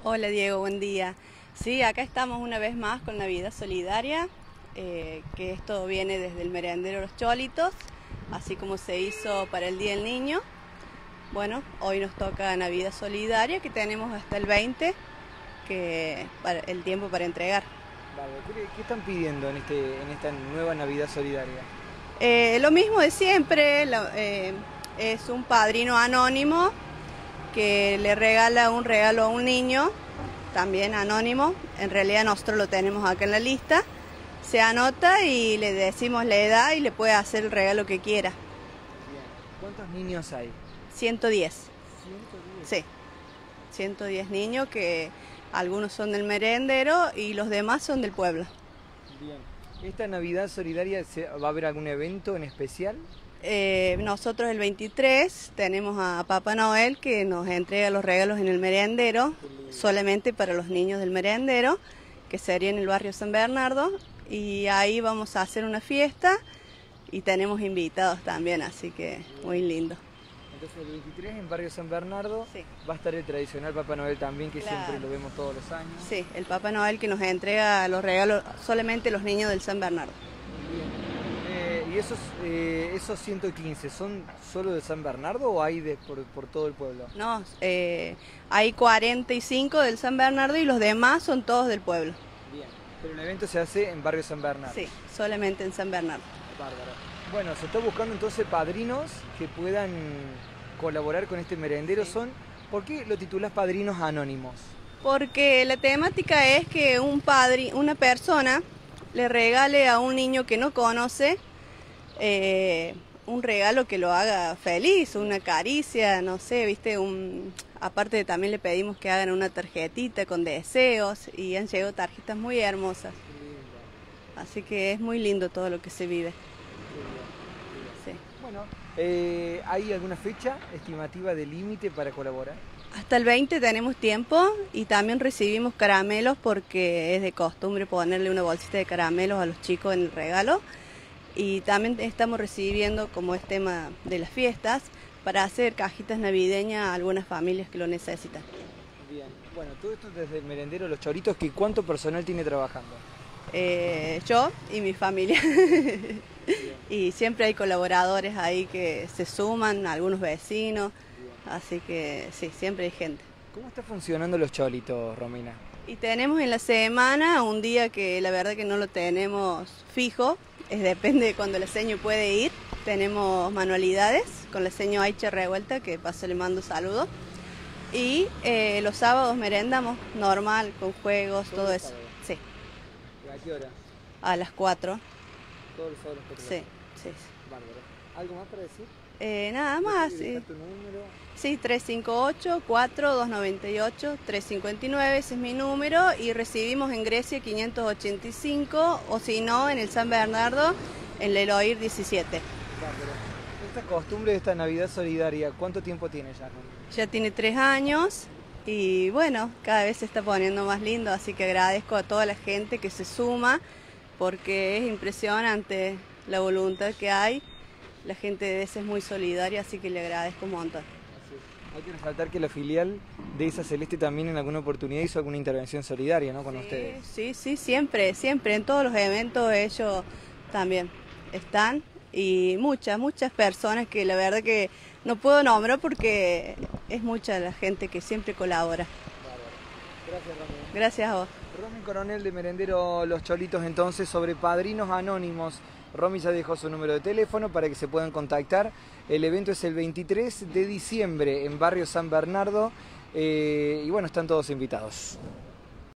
Hola Diego, buen día. Sí, acá estamos una vez más con Navidad Solidaria, que esto viene desde el merendero Los Cholitos, así como se hizo para el Día del Niño. Bueno, hoy nos toca Navidad Solidaria, que tenemos hasta el 20, que para el tiempo para entregar. Vale, ¿qué están pidiendo en esta nueva Navidad Solidaria? Lo mismo de siempre, es un padrino anónimo que le regala un regalo a un niño, también anónimo. En realidad nosotros lo tenemos acá en la lista. Se anota y le decimos la edad y le puede hacer el regalo que quiera. Bien. ¿Cuántos niños hay? 110. 110. Sí, 110 niños, que algunos son del merendero y los demás son del pueblo. Bien. ¿Esta Navidad Solidaria va a haber algún evento en especial? Nosotros el 23 tenemos a Papá Noel, que nos entrega los regalos en el merendero, solamente para los niños del merendero, que sería en el barrio San Bernardo, y ahí vamos a hacer una fiesta y tenemos invitados también, así que muy lindo. Entonces el 23 en barrio San Bernardo Sí. va a estar el tradicional Papá Noel también, que Claro. siempre lo vemos todos los años. Sí, el Papá Noel que nos entrega los regalos solamente los niños del San Bernardo. Bien. ¿Y esos 115 son solo de San Bernardo o hay por todo el pueblo? No, hay 45 del San Bernardo y los demás son todos del pueblo. Bien. Pero el evento se hace en barrio San Bernardo. Sí, solamente en San Bernardo. Bárbaro. Bueno, se está buscando entonces padrinos que puedan colaborar con este merendero. Sí. ¿Por qué lo titulás Padrinos Anónimos? Porque la temática es que una persona le regale a un niño que no conoce un regalo que lo haga feliz, una caricia, no sé, viste, aparte también le pedimos que hagan una tarjetita con deseos y han llegado tarjetas muy hermosas. Así que es muy lindo todo lo que se vive. Sí. Bueno, ¿hay alguna fecha estimativa de límite para colaborar? Hasta el 20 tenemos tiempo y también recibimos caramelos porque es de costumbre ponerle una bolsita de caramelos a los chicos en el regalo. Y también estamos recibiendo, como es tema de las fiestas, para hacer cajitas navideñas a algunas familias que lo necesitan. Bien, bueno, todo esto desde el merendero Los Cholitos, ¿cuánto personal tiene trabajando? Yo y mi familia. Y siempre hay colaboradores ahí que se suman, algunos vecinos, así que sí, siempre hay gente. ¿Cómo está funcionando Los Cholitos, Romina? Y tenemos en la semana un día que la verdad que no lo tenemos fijo, depende de cuando la seño puede ir. Tenemos manualidades con la seño Aicha Revuelta, que paso le mando saludos. Y los sábados merendamos normal, con juegos, todo eso. Sí. ¿A qué hora? A las 4. Todos los sábados. Sí, sí. Bárbaro. ¿Algo más para decir? Nada más. ¿Dejar tu número? Sí, 358-4298-359, ese es mi número, y recibimos en Grecia 585, o si no, en el San Bernardo, en Leloir 17. Bárbaro. Esta costumbre de esta Navidad Solidaria, ¿cuánto tiempo tiene ya, Romina? Ya tiene 3 años y bueno, cada vez se está poniendo más lindo, así que agradezco a toda la gente que se suma, porque es impresionante la voluntad que hay. La gente de ese es muy solidaria, así que le agradezco un montón. Hay que resaltar que la filial de esa Celeste también en alguna oportunidad hizo alguna intervención solidaria, ¿no? Con ustedes. Sí, sí, siempre, siempre. En todos los eventos ellos también están. Y muchas personas que la verdad que no puedo nombrar porque es mucha la gente que siempre colabora. Gracias, Romina. Gracias a vos. Romy Coronel de Merendero Los Cholitos, entonces, sobre Padrinos Anónimos. Romy ya dejó su número de teléfono para que se puedan contactar. El evento es el 23 de diciembre en barrio San Bernardo y bueno, están todos invitados.